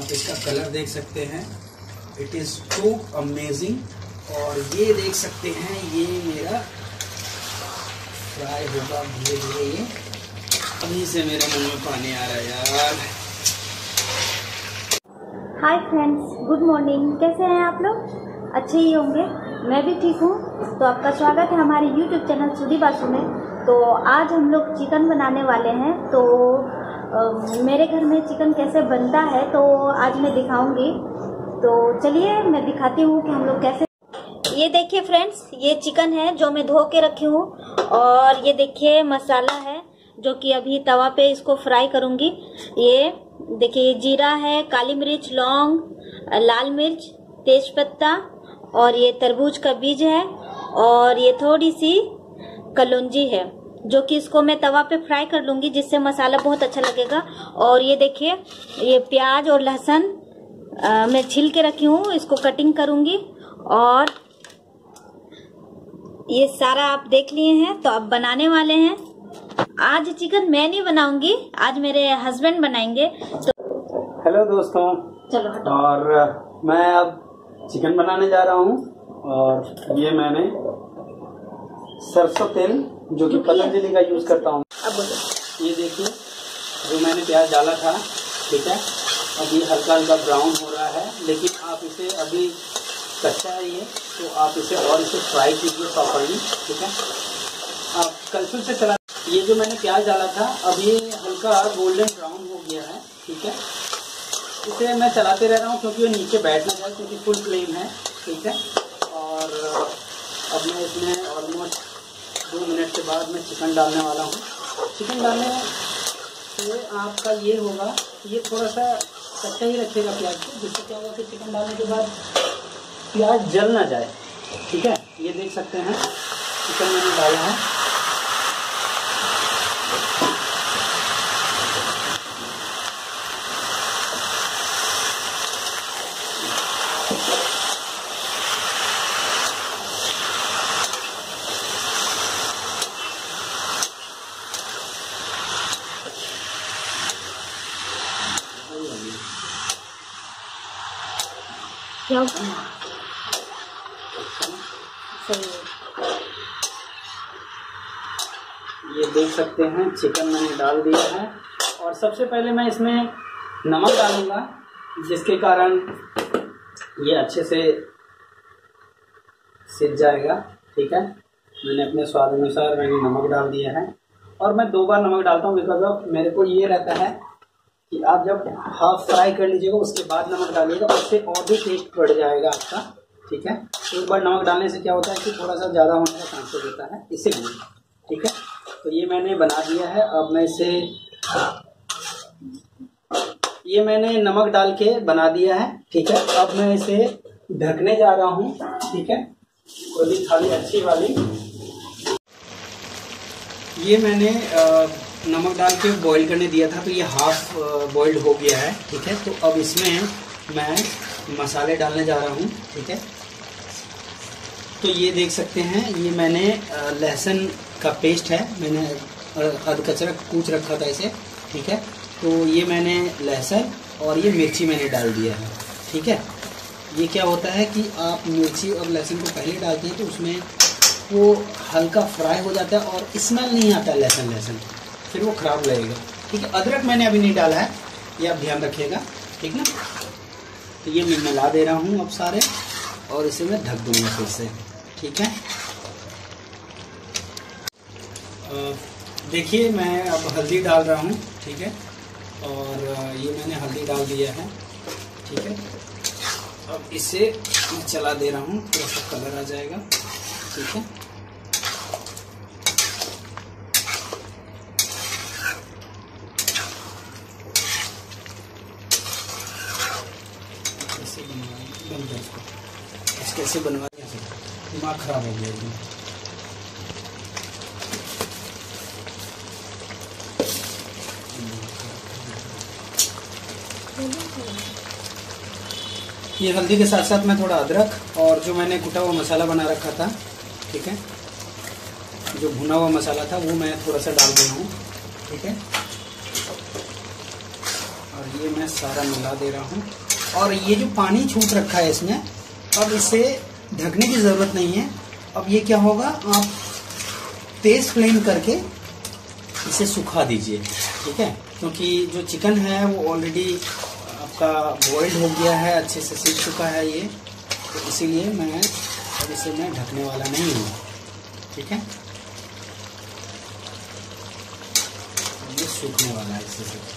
आप इसका कलर देख सकते हैं, इट इज़ टू अमेजिंग। और ये देख सकते हैं, ये मेरा फ्राई होगा धीरे धीरे। ये अभी से मेरे मुंह में पानी आ रहा है यार। Hi friends, good morning. कैसे हैं आप लोग? अच्छे ही होंगे, मैं भी ठीक हूँ। तो आपका स्वागत है हमारे यूट्यूब चैनल सुधी बासु में। तो आज हम लोग चिकन बनाने वाले हैं। तो मेरे घर में चिकन कैसे बनता है तो आज मैं दिखाऊंगी। तो चलिए मैं दिखाती हूँ कि हम लोग कैसे। ये देखिए फ्रेंड्स, ये चिकन है जो मैं धो के रखी हूँ। और ये देखिए मसाला है जो कि अभी तवा पे इसको फ्राई करूँगी। ये देखिए जीरा है, काली मिर्च, लौंग, लाल मिर्च, तेजपत्ता और ये तरबूज का बीज है और ये थोड़ी सी कलौंजी है जो कि इसको मैं तवा पे फ्राई कर लूंगी जिससे मसाला बहुत अच्छा लगेगा। और ये देखिए ये प्याज और लहसुन मैं छील के रखी हूँ, इसको कटिंग करूंगी। और ये सारा आप देख लिए हैं। तो अब बनाने वाले हैं। आज चिकन मैं नहीं बनाऊंगी, आज मेरे हस्बैंड बनाएंगे। तो हेलो दोस्तों, चलो हटो। और मैं अब चिकन बनाने जा रहा हूँ। और ये मैंने सरसों तेल जो कि पतंजलि का यूज करता हूँ। अब बोलो। ये देखिए जो मैंने प्याज डाला था, ठीक है, अभी हल्का हल्का ब्राउन हो रहा है। लेकिन आप इसे अभी कच्चा है ये, तो आप इसे और इसे फ्राई कीजिए प्रॉपरली, ठीक है। आप कलछुल से चला। ये जो मैंने प्याज डाला था अब ये हल्का गोल्डन ब्राउन हो गया है, ठीक है। इसे मैं चलाते रह रहा हूँ क्योंकि ये नीचे बैठ ना जाए, क्योंकि फुल फ्लेम है, ठीक है। और अब मैं इसमें ऑलमोस्ट 2 मिनट के बाद मैं चिकन डालने वाला हूँ। चिकन डालने से आपका ये होगा, ये थोड़ा सा कच्चा ही रखिएगा प्याज को, जिससे क्या होगा कि चिकन डालने के बाद प्याज जल ना जाए, ठीक है। ये देख सकते हैं चिकन मैंने डाला है। क्या सही ये देख सकते हैं चिकन मैंने डाल दिया है। और सबसे पहले मैं इसमें नमक डालूंगा, जिसके कारण ये अच्छे से सिज जाएगा, ठीक है। मैंने अपने स्वाद अनुसार मैंने नमक डाल दिया है। और मैं 2 बार नमक डालता हूँ, बिकॉज ऑफ मेरे को ये रहता है कि आप जब हाफ फ्राई कर लीजिएगा उसके बाद नमक डालिएगा, उससे और भी टेस्ट बढ़ जाएगा आपका, ठीक है। एक बार नमक डालने से क्या होता है कि थोड़ा सा ज़्यादा होने का चांसेस होता है, इसीलिए, ठीक है। तो ये मैंने बना दिया है। अब मैं इसे, ये मैंने नमक डाल के बना दिया है, ठीक है। अब मैं इसे ढकने जा रहा हूँ, ठीक है। कोई थाली अच्छी वाली। ये मैंने नमक डाल के बॉईल करने दिया था, तो ये हाफ बॉइल्ड हो गया है, ठीक है। तो अब इसमें मैं मसाले डालने जा रहा हूँ, ठीक है। तो ये देख सकते हैं, ये मैंने लहसुन का पेस्ट है, मैंने अधकचरा कूच रखा था इसे, ठीक है। तो ये मैंने लहसुन और ये मिर्ची मैंने डाल दिया है, ठीक है। ये क्या होता है कि आप मिर्ची और लहसुन को पहले डालते हैं तो उसमें वो हल्का फ्राई हो जाता है और स्मेल नहीं आता लहसुन, फिर वो खराब लगेगा, ठीक है। अदरक मैंने अभी नहीं डाला है, ये आप ध्यान रखिएगा, ठीक ना। तो ये मैं मिला दे रहा हूँ अब सारे, और इसे मैं ढक दूंगा फिर से, ठीक है। देखिए मैं अब हल्दी डाल रहा हूँ, ठीक है। और ये मैंने हल्दी डाल दिया है, ठीक है। अब इसे मैं चला दे रहा हूँ, थोड़ा सा कलर आ जाएगा, ठीक है। कैसे बनवा दिया, दिमाग खराब हो गया एकदम। ये हल्दी के साथ साथ मैं थोड़ा अदरक और जो मैंने कुटा हुआ मसाला बना रखा था, ठीक है, जो भुना हुआ मसाला था वो मैं थोड़ा सा डाल दिया हूँ, ठीक है। और ये मैं सारा मिला दे रहा हूँ। और ये जो पानी छूट रखा है इसमें, अब इसे ढकने की ज़रूरत नहीं है। अब ये क्या होगा, आप तेज़ फ्लेम करके इसे सुखा दीजिए, ठीक है, क्योंकि जो चिकन है वो ऑलरेडी आपका बॉइल्ड हो गया है, अच्छे से सीख चुका है ये, तो इसीलिए मैं अब इसे मैं ढकने वाला नहीं हूँ, ठीक है। ये सूखने वाला है इससे से।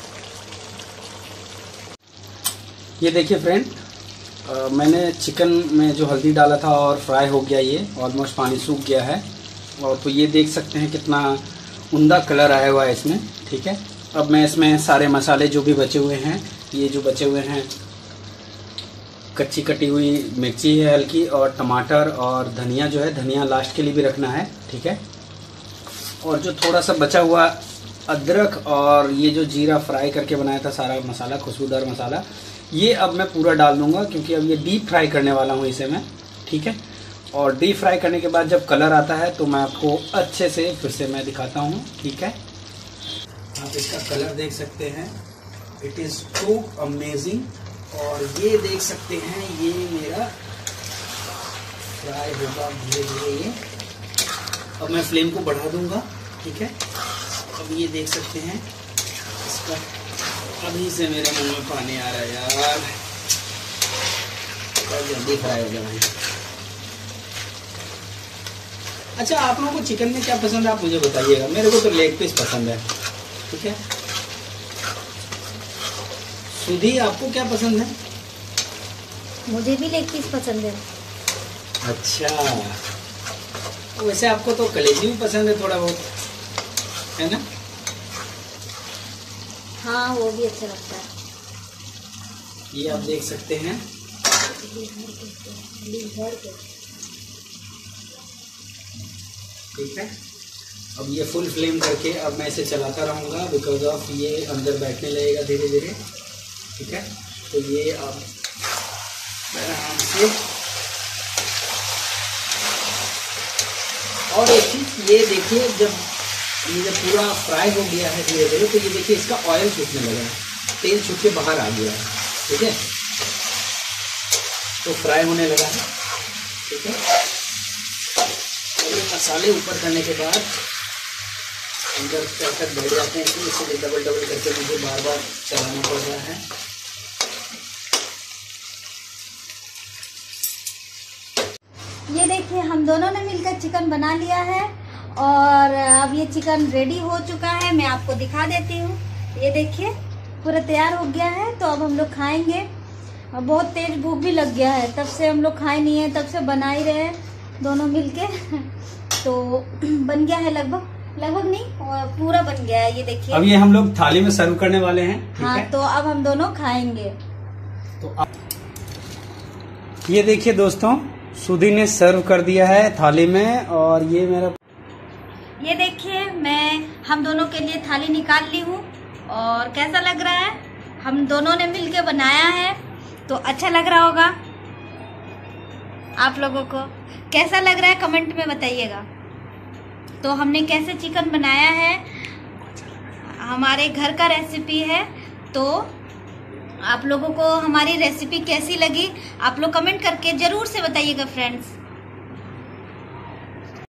ये देखिए फ्रेंड, मैंने चिकन में जो हल्दी डाला था और फ्राई हो गया, ये ऑलमोस्ट पानी सूख गया है। और तो ये देख सकते हैं कितना उम्दा कलर आया हुआ है इसमें, ठीक है। अब मैं इसमें सारे मसाले जो भी बचे हुए हैं, ये जो बचे हुए हैं, कच्ची कटी हुई मिर्ची है हल्की, और टमाटर और धनिया जो है, धनिया लास्ट के लिए भी रखना है, ठीक है। और जो थोड़ा सा बचा हुआ अदरक और ये जो जीरा फ्राई करके बनाया था सारा मसाला, खुशबूदार मसाला, ये अब मैं पूरा डाल दूंगा, क्योंकि अब ये डीप फ्राई करने वाला हूँ इसे मैं, ठीक है। और डीप फ्राई करने के बाद जब कलर आता है तो मैं आपको अच्छे से फिर से मैं दिखाता हूँ, ठीक है। आप इसका कलर देख सकते हैं, इट इज़ टू अमेजिंग। और ये देख सकते हैं, ये मेरा फ्राई होगा धीरे धीरे ये। अब मैं फ्लेम को बढ़ा दूंगा, ठीक है। अब ये देख सकते हैं इसका, अभी से मेरे मुंह में पानी आ रहा है यार, बहुत जल्दी फ्राई हो गया भाई। अच्छा, आप लोगों को चिकन में क्या पसंद है आप मुझे बताइएगा। मेरे को तो लेग पीस पसंद है, ठीक है। सुधी, आपको क्या पसंद है? मुझे भी लेग पीस पसंद है। अच्छा, वैसे आपको तो कलेजी भी पसंद है थोड़ा बहुत, है ना? हाँ, वो भी अच्छा लगता है। ये आप देख सकते हैं, ठीक है। अब ये फुल फ्लेम करके अब मैं इसे चलाता रहूँगा, बिकॉज ऑफ ये अंदर बैठने लगेगा धीरे धीरे, ठीक है। तो ये आप आराम से, और एक चीज़ ये देखिए, जब पूरा फ्राई हो गया है धीरे धीरे, तो ये देखिए इसका ऑयल छूटने लगा है, तेल छूट के बाहर आ गया है, ठीक है। तो फ्राई होने लगा है, ठीक है। और ये मसाले ऊपर करने के बाद अंदर तक बैठ जाते हैं, तो इसलिए डबल करके मुझे बार बार चलाना पड़ रहा है। ये देखिए, हम दोनों ने मिलकर चिकन बना लिया है और अब ये चिकन रेडी हो चुका है। मैं आपको दिखा देती हूँ। ये देखिए, पूरा तैयार हो गया है। तो अब हम लोग खाएंगे। बहुत तेज भूख भी लग गया है, तब से हम लोग खाए नहीं है, तब से बना ही रहे दोनों मिलके। तो बन गया है, लगभग नहीं, पूरा बन गया है। ये देखिए, अब ये हम लोग थाली में सर्व करने वाले हैं, ठीक हाँ है? तो अब हम दोनों खाएंगे। तो अब ये देखिए दोस्तों, सुधी ने सर्व कर दिया है थाली में, और ये मेरा, ये देखिए, हम दोनों के लिए थाली निकाल ली हूँ। और कैसा लग रहा है? हम दोनों ने मिलके बनाया है, तो अच्छा लग रहा होगा। आप लोगों को कैसा लग रहा है कमेंट में बताइएगा। तो हमने कैसे चिकन बनाया है, हमारे घर का रेसिपी है। तो आप लोगों को हमारी रेसिपी कैसी लगी, आप लोग कमेंट करके जरूर से बताइएगा फ्रेंड्स।